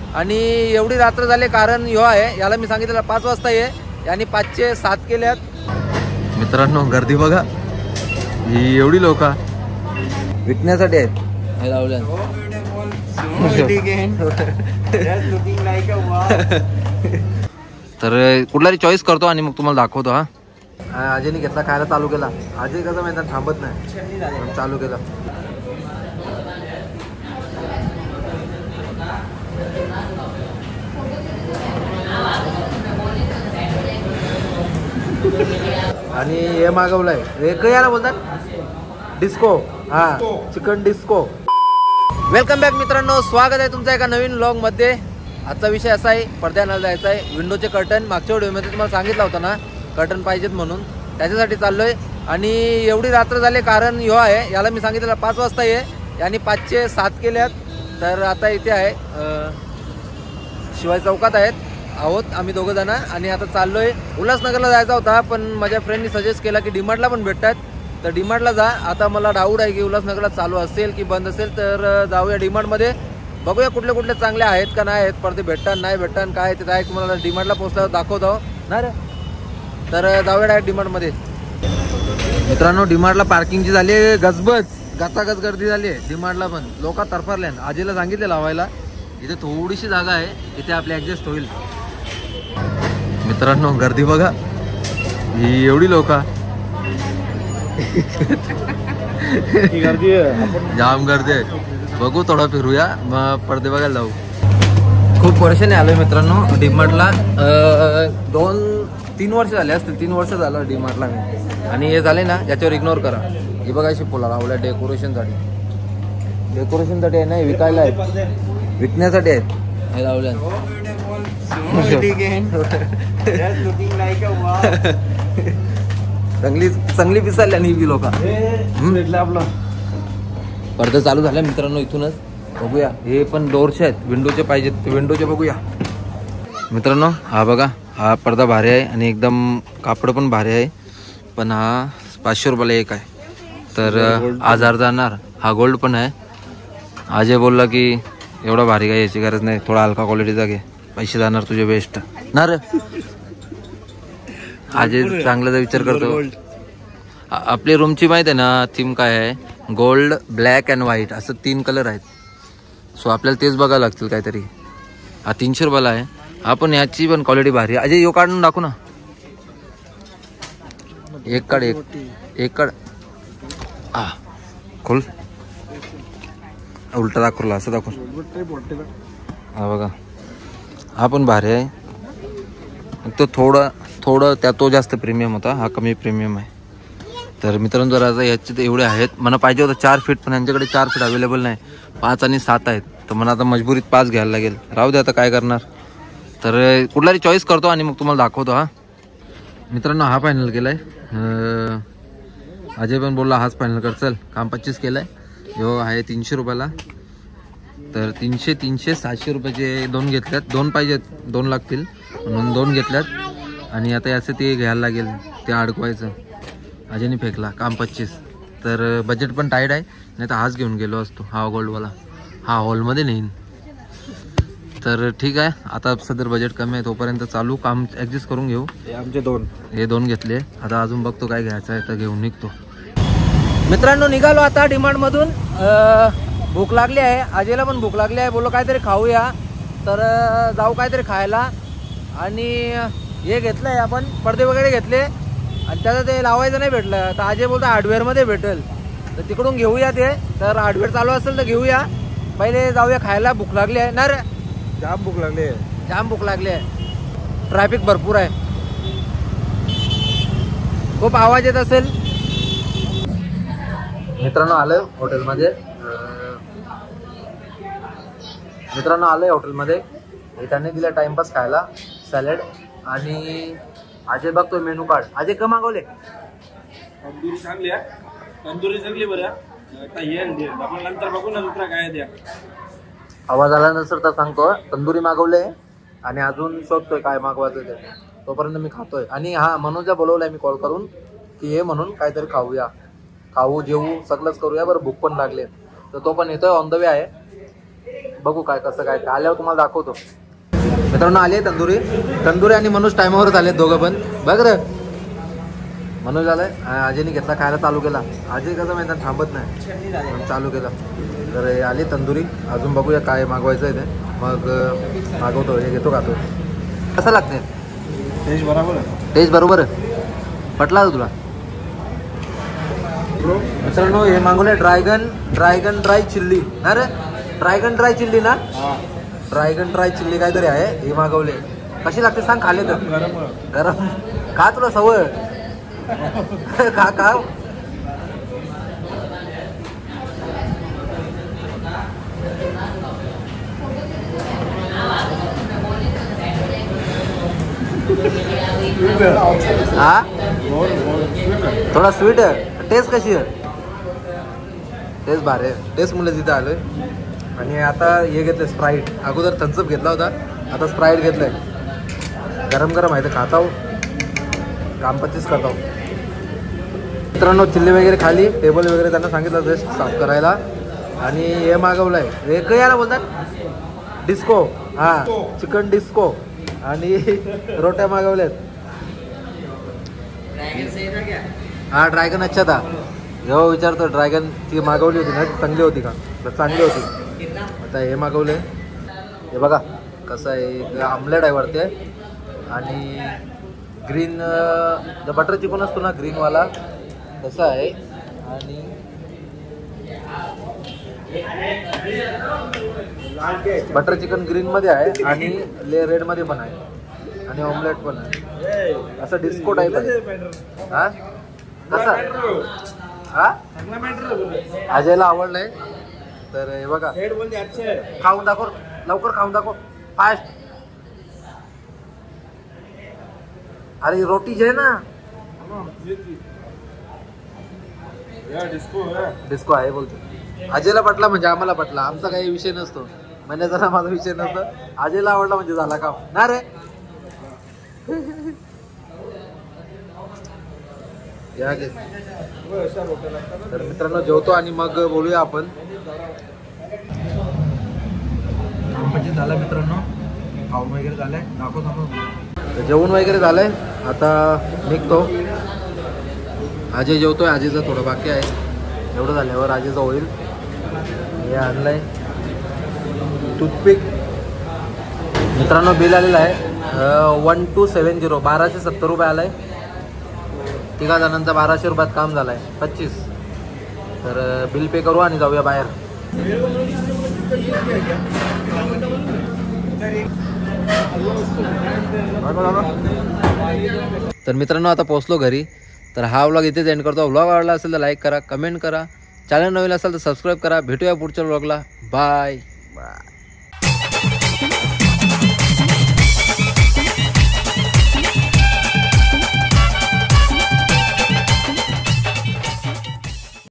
आणि एवढी रात्र झाले कारण ह्यो आहे, याला मी सांगितलं 5 वाजता ये, यानी 5 चे 7 केल्यात. मित्रांनो गर्दी बघा, ही एवढी लोक विकण्यासाठी आहेत. हे लावल्या तर कुठलाही चॉईस करतो आणि मग तुम्हाला दाखवतो. हा अजयने घेतला, खायला चालू केला. अजय कसं माहिती थांबत नाही, चालू केला. आणि हे मागवलंय, हे काय याला बोलतात डिस्को. हा चिकन डिस्को. वेलकम बॅक मित्रांनो, स्वागत आहे तुमचं एका नवीन व्लॉग मध्ये. आजचा विषय असा आहे, पडद्याला जायचा आहे. विंडोचे कर्टन मागच्या व्हिडिओमध्ये तुम्हाला सांगितलं होतं ना, कर्टन पाहिजेत म्हणून, त्याच्यासाठी चाललोय. आणि एवढी रात्र झाले कारण ह्यो आहे, याला मी सांगितलं 5 वाजता ये, यानी 5 चे 7 केल्यात. तर आता इथे आहे शिवाजी चौकात आहोत आम्ही दोघं जण. आणि आता चाललोय उल्हासनगरला जायचा होता, पण माझ्या फ्रेंडनी सजेस्ट केला की डीमार्टला पण भेटतात, तर डीमार्टला जा. आता मला डाऊट आहे की उल्हासनगरला चालू असेल की बंद असेल, तर जाऊया डीमार्टमध्ये, बघूया कुठले कुठले चांगले आहेत का नाही आहेत, पडदे भेटतात नाही भेटतात काय ते डायरेक्ट तुम्हाला डीमार्टला पोहोचल्यावर दाखवतो ना रे. तर जाऊया डायरेक्ट डीमार्टमध्ये. मित्रांनो डीमार्टला पार्किंगची झाली आहे गजबज, गचागच गर्दी झाली आहे डीमार्टला, पण लोक तरफरले. आजीला सांगितले लावायला, इथे थोडीशी जागा आहे, इथे आपले ॲडजस्ट होईल. मित्रांनो गर्दी बघा, ही एवढी लोक जाम गर्दी आहे. बघू थोडा फिरूया, मग पडदे बघायला जाऊ. खूप वर्षाने आलोय मित्रांनो डीमार्टला, 2-3 वर्ष झाले असतील, 3 वर्ष झालं डीमार्टला मी. आणि हे झाले ना, याच्यावर इग्नोर करा. हे बघा अशी फुला लावल्या डेकोरेशनसाठी आहे ना, विकायला आहेत, विकण्यासाठी आहेत हे लावल्या. चांगली पिसायला नाही लोक. आपलं पडदे चालू झाले मित्रांनो, इथूनच बघूया. हे पण डोरचे आहेत, विंडोचे पाहिजेत ते विंडोचे बघूया. मित्रांनो हा बघा, हा पडदा भारी आहे आणि एकदम कापड पण भारी आहे, पण हा 500 रुपयाला एक आहे. तर 1000 जाणार. हा गोल्ड पण आहे. अजय बोलला की एवढा भारी काय याची गरज नाही, थोडा हलका क्वालिटीचा घे, पैसे जाणार तुझे बेस्ट ना रे. अजय चांगल्याचा विचार करतो. आपली रूमची माहिती आहे ना थीम काय आहे, गोल्ड ब्लॅक अँड व्हाईट असं 3 कलर आहेत. सो आपल्याला तेच बघायला लागतील काहीतरी. हा 300 रुपयाला आहे. हा पण याची पण क्वालिटी भारी आहे. अजय यो काढून दाखवू ना, एक काढ हा खोल, उलटा दाखवला असं दाखव. हा बघा, हा पण भारी आहे. तो थोडं त्या तो जास्त प्रीमियम होता, हा कमी प्रीमियम आहे. तर मित्रांनो जर आता याचे तर एवढे आहेत, मला पाहिजे होतं 4 फीट, पण यांच्याकडे 4 फीट अवेलेबल नाही, 5 आणि 7 आहेत. तर मला आता मजबुरीत 5 घ्यायला लागेल. राहू दे आता काय करणार. तर कुठलाही चॉईस करतो आणि मग तुम्हाला दाखवतो. हा मित्रांनो हा फायनल केलाय, अजय पण बोलला हाच फायनल कर, चल काम 25 केलाय. ह्यो आहे 300 रुपयाला. तर 300 700 रुपयाचे 2 घेतल्यात, 2 पाहिजेत, 2 लागतील म्हणून 2 घेतल्यात. आणि आता याचं ते घ्यायला लागेल, ते अडकवायचं. अजयने फेकला, काम 25. तर बजेट पण टाईट आहे, नाही तर हाच घेऊन गेलो असतो, हा गोल्डवाला. हा हॉलमध्ये नेईन. तर ठीक आहे, आता सदर बजेट कमी आहे, तोपर्यंत चालू काम ॲडजस्ट करून घेऊ. हे 2 घेतले. आता अजून बघतो काय घ्यायचं आहे तर घेऊन निघतो. मित्रांनो निघालो आता डीमार्टमधून. भूक लागली आहे, अजयला पण भूक लागली आहे. बोलो काहीतरी खाऊया, तर जाऊ काहीतरी खायला. आणि हे घेतलंय आपण, पडदे वगैरे घेतले, आणि त्याचं ते लावायचं नाही भेटलं, तर अजय बोलतो हार्डवेअरमध्ये भेटेल, तर तिकडून घेऊया ते. तर हार्डवेअर चालू असेल तर घेऊया. पहिले जाऊया खायला, भूक लागली आहे ना रे, जाम भूक लागली आहे. ट्रॅफिक भरपूर आहे, खूप आवाज येत असेल. मित्रांनो आलोय हॉटेलमध्ये, त्याने दिला टाइमपास खायला सॅलड. आणि अजय बघतोय मेनू कार्ड. अजय का मागवले? तंदुरी चांगली आहे, तंदुरी चांगली बरं. आपण नंतर बघू ना दुसरा काय द्या. आवाज आला नसेल तर सांगतो, तंदुरी मागवले आणि अजून शोधतोय काय मागवायचं ते, तोपर्यंत मी खातोय. आणि हा मनोजला बोलवलाय मी कॉल करून की हे म्हणून काहीतरी खाऊया, खाऊ जेवू सगळंच करूया बरं, भूक पण लागले. तर तो पण येतोय, ऑन द वे आहे. बघू काय कसं काय आल्यावर तुम्हाला दाखवतो. मित्रांनो आले तंदुरी आणि मनोज टायमावरच आले दोघं पण. बघ रे मनोज आलाय, अजयने घेतला खायला चालू केला. अजय कसं माहिती थांबत नाही, चालू केला. तर हे आली तंदुरी. अजून बघूया काय मागवायचं आहे ते, मग मागवतो. हे घेतो खातो. कसं लागते? टेस्ट बरोबर आहे. टेस्ट बरोबर आहे. पटला तुला? मित्रांनो हे मागवले ड्रॅगन ड्राय चिल्ली ना रे. ड्रॅगन ड्राय चिल्ली ना. ड्रॅगन ड्राय चिल्ली काहीतरी आहे. हे मागवले. कशी लागते सांग खाले तर. गरम खा, तुला सवय खा. हा थोडा स्वीट आहे. टेस्ट कशी आहे? टेस्ट भारी आहे. टेस्ट मुलं तिथं आलोय. आणि आता हे घेतलं स्प्राईट. अगोदर थम्सअप घेतला होता, आता स्प्राईट घेतलाय. गरम गरम आहे तर खाता कामपच्चीच करता. मित्रांनो चिल्ली वगैरे खाली, टेबल वगैरे त्यांना सांगितलं जस्ट साफ करायला. आणि हे मागवलंय वेगळं याला बोलतात डिस्को. हा चिकन डिस्को. आणि रोट्या मागवल्यात. हा ड्रॅगन अच्छा था. जेव्हा विचारतो ड्रॅगन ती मागवली होती ना, चांगली होती का? तर चांगली होती. आता हे मागवले. हे बघा कसं आहे, आमलेट आहे वरती आणि ग्रीन बटर चिकन असतो ना ग्रीनवाला तसं आहे. आणि बटर चिकन ग्रीनमध्ये आहे आणि रेडमध्ये पण आहे आणि ऑमलेट पण आहे. असं डिस्को टाईप आहे. हा कसं? हा अजयला आवडलंय. तर हे बघा खाऊन दाखव, लवकर खाऊन दाखव फास्ट. अरे रोटी जे ना डिस्को आहे बोलतो. अजयला पटला म्हणजे आम्हाला पटला. आमचा काही विषय नसतो. म्हणजे जरा माझा विषय नसतो. अजयला आवडला म्हणजे झाला काम ना रे. तर मित्रांनो जेवतो आणि मग बोलूया आपण. म्हणजे झालं मित्रांनो, खाऊन वगैरे झालंय. दाखवतो. जेवण वगैरे झालंय. आता निघतो. अजय जेवतोय. अजयचं थोडं बाकी आहे. एवढं झाल्यावर अजयचं होईल. हे आणलंय टूथपिक. मित्रांनो बिल आलेलं आहे 1270 1270 रुपये आलाय. तिघा जणांचा 1200 रुपयात काम झालंय 25. तर बिल पे करू आणि जाऊया बाहेर. तर मित्रांनो आता पोहोचलो घरी. तर हा व्लॉग इथेच एंड करतो. व्लॉग आवडला असेल तर लाईक करा, कमेंट करा. चॅनल नवीन असेल तर सबस्क्राईब करा. भेटूया पुढच्या व्लॉगला. Bye bye.